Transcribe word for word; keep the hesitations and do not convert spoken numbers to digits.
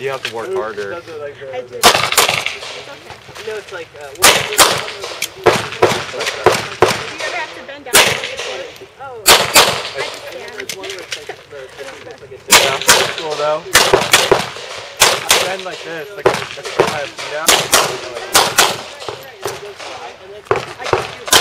You have to work harder. I do. It's okay. You know, it's like, uh, what, Do you ever have to bend down and look at it? Oh, I just stand. there's one where it's like, the, it's like a Yeah, that's cool though. I bend like this, like I put my feet out. I just do